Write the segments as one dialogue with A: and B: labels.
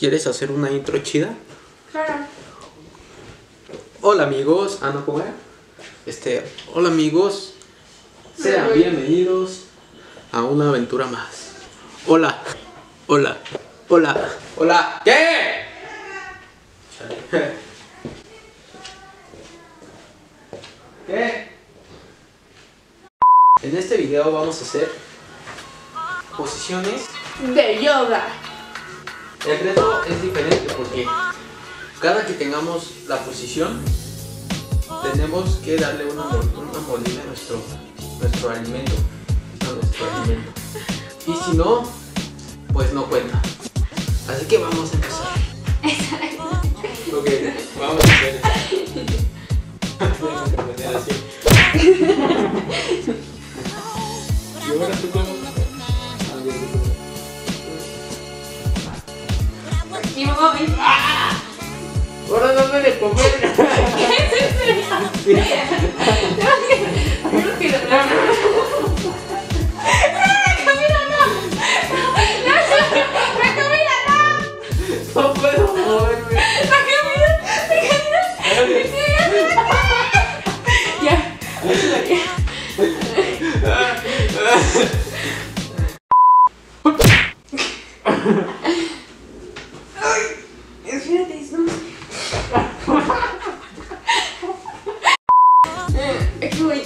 A: ¿Quieres hacer una intro chida?
B: Claro.
A: Hola amigos, no, ¿cómo era? Hola amigos, sean bienvenidos a una aventura más. Hola, hola, hola, hola. ¿Qué? ¿Qué? En este video vamos a hacer posiciones
B: De yoga.
A: El reto es diferente porque cada que tengamos la posición tenemos que darle una mordida a nuestro alimento, y si no, pues no cuenta. Así que vamos a empezar. Ok, vamos a hacer eso. Y ahora tú cómo.
B: Y mamá me dice, ¡ah!
A: Ahora dame de comer.
B: ¿Qué es eso? Creo que la Camila no. La Camila no.
A: No puedo moverme.
B: La Camila. Ya. Espérate, no. Aquí voy.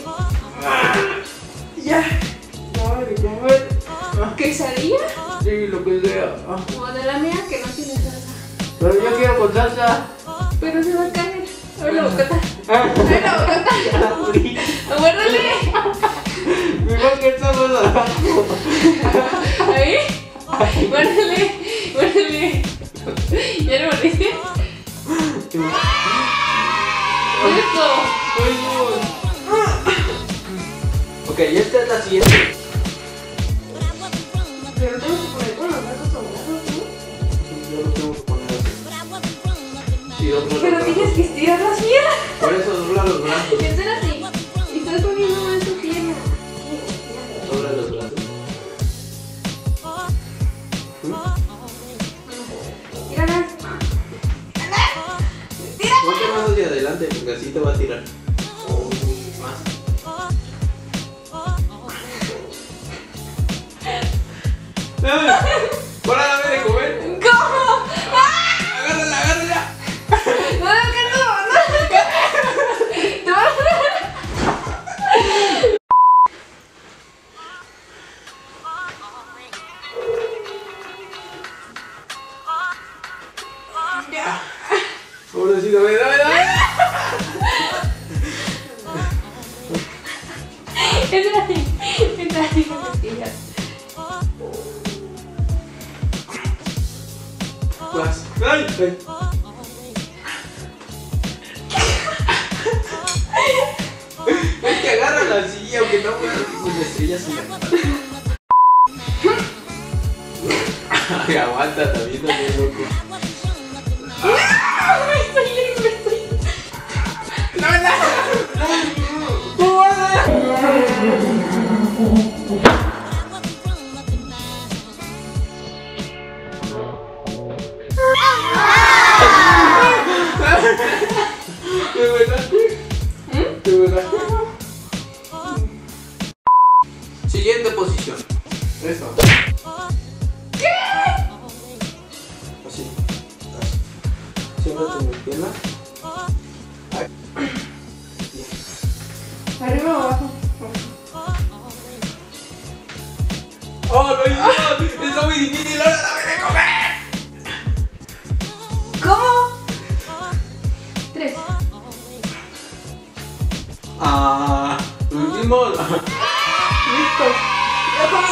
B: Ya.
A: Dame de comer.
B: ¿Quesadilla?
A: Sí, lo que sea.
B: O de la mía que no tiene salsa.
A: Pero yo quiero con salsa.
B: Pero se va a caer. A ver la bocata. A ver la bocata. Aguárdale.
A: Mejor que estamos abajo.
B: Ahí. Guárdale. Guárdale. ¿Ya lo mordiste? Esto.
A: Ok, esta es la siguiente.
B: Pero tengo que poner con los brazos doblados, ¿no?
A: Yo lo tengo que poner así. Sí, dobla los
B: Pero
A: brazos.
B: tienes que estirar las piernas.
A: Por eso dobla los brazos.
B: Y hacer así. Y estás poniendo mal tu pierna.
A: Dobla los brazos.
B: Tírala.
A: Ponte más hacia adelante porque así te va a tirar. Más. ¡Hola, dame de comer!
B: ¿Cómo?
A: ¡Agárrala, agárrala!
B: No, que no. Te vas a... Ya.
A: Ahora sí, dame, dame, dame.
B: Entra así con costillas.
A: Vas. ¡Ay! ¡Ay! Es que agárrala así, aunque no puedas con estrellas en la cara. Ay, aguanta, también loco.
B: Me estoy.
A: ¡No, no! ¿De verdad? ¿De verdad? Siguiente posición. Eso.
B: ¿Qué?
A: Así. Siéntate en mi pierna. Ahí.
B: Arriba o abajo.
A: ¡Oh, lo hizo! ¡Está muy difícil! ¡Ahora dame de comer!
B: ¿Cómo? 3.
A: Lo hicimos.
B: Listo. Ya comí.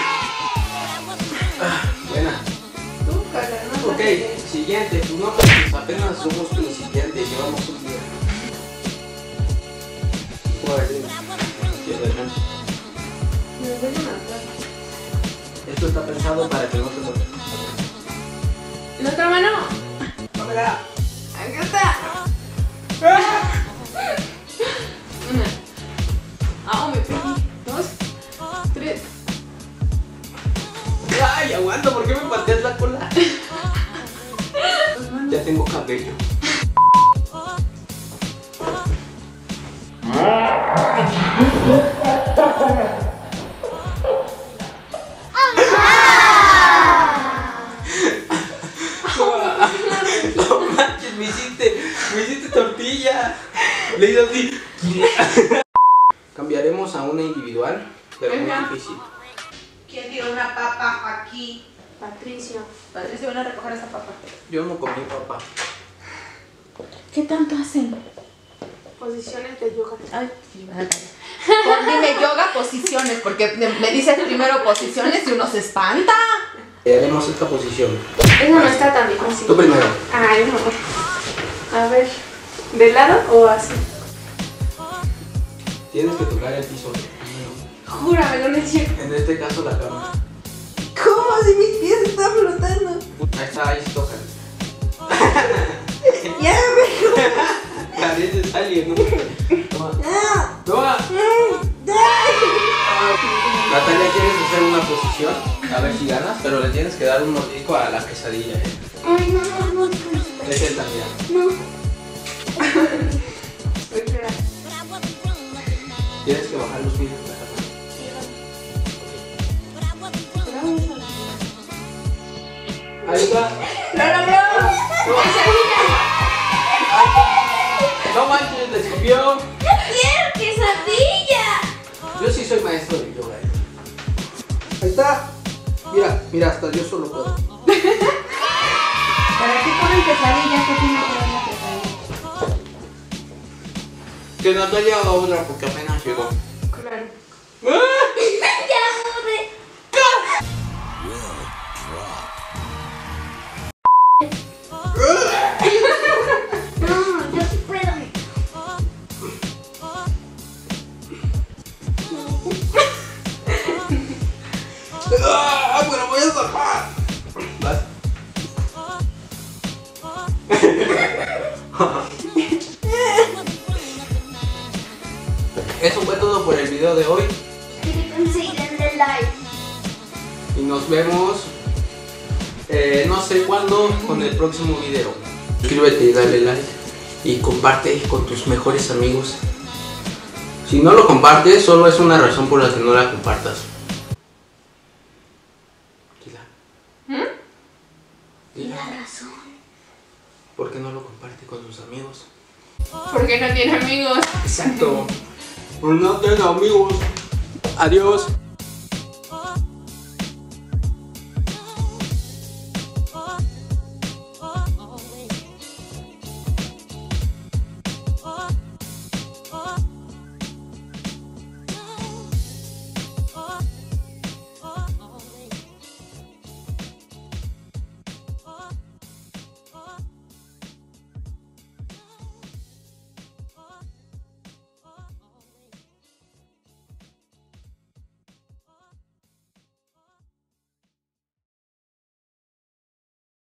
A: Buena.
B: Tú, cara, no.
A: Ok, siguiente. Pues no, pues apenas somos principiantes. Llevamos un día.
B: Me duele una plata.
A: Esto está pensado para que no te mueras.
B: ¿La otra mano?
A: ¡Dámela!
B: Acá está. Una. Me perdí. 2, 3.
A: ¡Ay, aguanta! ¿Por qué me pateas la cola? tengo cabello. No manches, me hiciste tortilla. Le hice así. Cambiaremos a una individual, pero muy difícil.
B: ¿Quién tiró una papa aquí? Patricio. Patricio, van a recoger esa papa.
A: Yo no comí papa.
B: ¿Qué tanto hacen?
C: Posiciones de yoga.
B: Ay, dime yoga, posiciones, porque me dices primero posiciones y uno se espanta.
A: Haremos esta posición.
C: Eso no está tan difícil.
A: Tú primero.
C: Ay, no. A ver, ¿de lado o así?
A: Tienes que tocar el piso.
C: Júramelo, no es cierto.
A: En este caso la cama.
B: ¿Cómo si mis pies están flotando?
A: Ahí está, ahí se tocan.
B: Ya me
A: Parece alguien, ¿no? Toma. Toma. Natalia, ¿quieres hacer una posición? A ver si ganas, pero le tienes que dar un mordisco a la quesadilla.
C: Ay, no.
A: Es esta, mira.
C: No. Espera.
A: Tienes que bajar los pies de la cama. Ahí está.
B: ¡Lo logró!
A: No manches, le escupió.
B: ¡Quiero quesadilla!
A: Yo sí soy maestro de yoga. Ahí está. Mira, hasta yo solo puedo.
B: ¿Para qué comen quesadilla? ¿Qué tiene que ver la quesadilla?
A: Que Natalia haga otra porque apenas llegó.
C: Claro.
B: ¡Ya aburre!
C: No, yo sí puedo.
A: ¡Ah! ¡Pero voy a zafar! ¿Vas? Eso fue todo por el video de hoy.
C: Denle like.
A: Y nos vemos no sé cuándo con el próximo video. Suscríbete y dale like. Y comparte con tus mejores amigos. Si no lo compartes, solo es una razón por la que no la compartas. Dila.
C: La razón.
A: ¿Por qué no lo comparte con sus amigos?
B: Porque no tiene amigos.
A: Exacto. No tengo amigos. Adiós.